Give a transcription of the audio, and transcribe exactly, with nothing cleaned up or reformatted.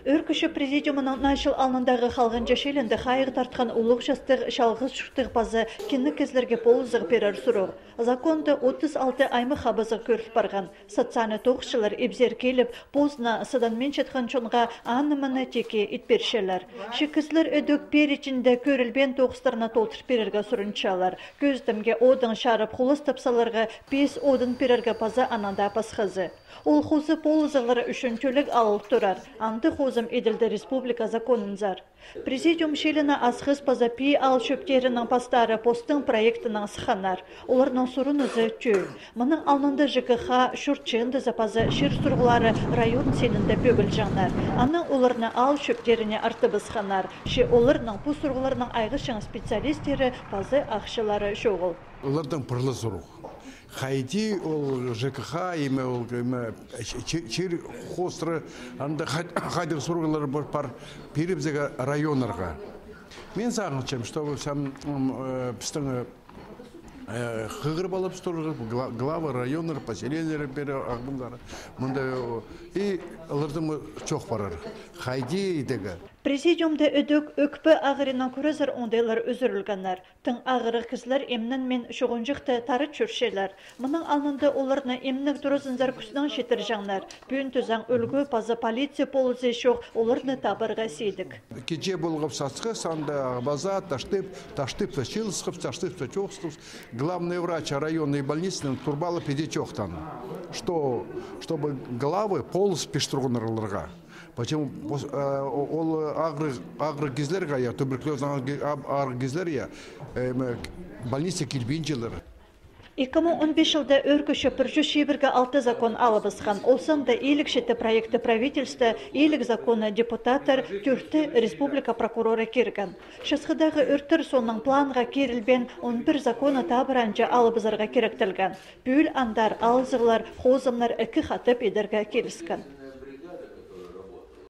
Өркіші президиумының нашыл алнындағы қалғын жашелінді қайғы тартқан ұлық жастық шалғыз шүқтіг базы кенні кезлерге полызығы перер сұру. Законды отыз алты аймы қабызығы көріп барған. Сатсаны тоқшылар ебзер келіп, бозна садан мен четқан чонға анымыны теке итпершелер. Шекізлер өдөк пер ішінде көрілбен тоқыстарына толтыр перерге сұрыншалар. Көздімге одың шарып құлыс тапсаларға бес одын перерге базы ананда пасқазы. Ол қозы полызығылары үшін төлік алып тұрар. Анды қозым еділді республика законынзар. Президиум шеліна асқыз паза пи ал шөптерінің пастары постың проектінің сықанар. Оларның сұрынызы түй. Мұның алнында ЖКХ шүртчіңді запазы шыр сұрғылары район сенінде бөгіл жаңнар. Аның оларны ал шөптеріне арты бізханар. Ше оларның бұл сұрғыларының айғышың специалистері пазы ақшылары шоғыл. Олардың пырлы сұру. Хайди ол ЖКХ еме ол чер хостры анда хайдық сұрғылары бар перебзеге районарға. Мен сағыншым, что сам пістің хығыр балып стұрғы, глава районлар, поселениялар бері ағымдары. Мұнда и олардың чоқ барар. Хайди дегі. Президиумда өдөк өкпі ағырынан көрізір ондайлар өзірілгенлер. Тың ағыры кізлер емнін мен шоғынжықты тары чөршелер. Мұның алнында оларны емнік дұрызынзар күсінің шетір жаңлар. Бүйін түзің өлгі пазы полиция полызы шоқ оларны табырға сейдік. Кеже болғып сасқы, санда база, таштып, таштып чилысқып, таштып чоқсқып. Главный врач районной больницы турбалы педичоқтан. Что, чтобы главы полыз пештруғынырылырға. Почему ол агры гизлерга я туберкулез агры гизлер я больница кирбинчелер. эки миң он беш жылда өркіші піржу шебірге алты закон алыбызған. Олсында ийлік шеті проекты правительства, ийлік законы депутаттар, түрті республика прокуроры керген. Шысқыдағы өрттір сонның планға керілбен он бір законы табыранжа алыбызарға керектілген. Бүйіл андар, алызығылар, қозымлар әкі қатып едерге келіскен.